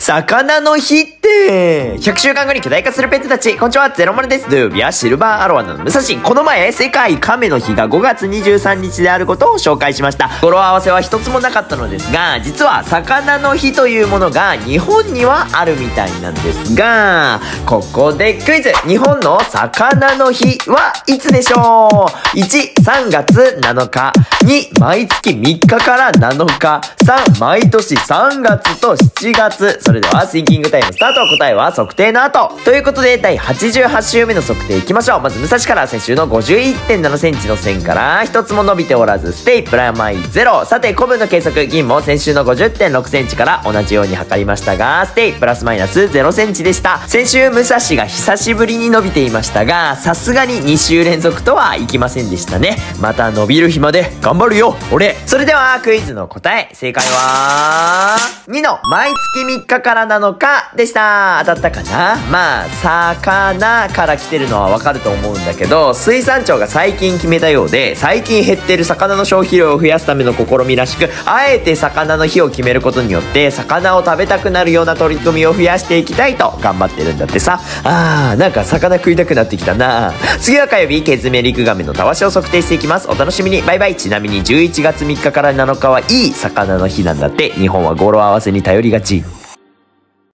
魚の日って、100週間後に巨大化するペットたち。こんにちは、ゼロマルです。土曜日はシルバーアロワの武蔵。この前、世界亀の日が5月23日であることを紹介しました。語呂合わせは一つもなかったのですが、実は魚の日というものが日本にはあるみたいなんですが、ここでクイズ。日本の魚の日はいつでしょう？ 1、3月7日。2、毎月3日から7日。3、毎年3月と7月。それではシンキングタイムスタート。答えは測定の後。ということで、第88週目の測定いきましょう。まず武蔵から先週の 51.7 センチの線から一つも伸びておらず、ステイプラマイ0。さて、古文の計測、銀も先週の 50.6 センチから同じように測りましたが、ステイプラスマイナス0センチでした。先週武蔵が久しぶりに伸びていましたが、さすがに2週連続とはいきませんでしたね。また伸びる日まで頑張るよ、俺。それではクイズの答え、正解は2の毎月3日から7日でした。当たったかな？まあ、魚から来てるのはわかると思うんだけど、水産庁が最近決めたようで、最近減ってる魚の消費量を増やすための試みらしく、あえて魚の日を決めることによって、魚を食べたくなるような取り組みを増やしていきたいと頑張ってるんだってさ。なんか魚食いたくなってきたな。次は火曜日、ケズメリクガメのたわしを測定していきます。お楽しみに。バイバイ。ちなみに11月3日から7日はいい魚の日なんだって。日本は語呂合わせに頼りがち。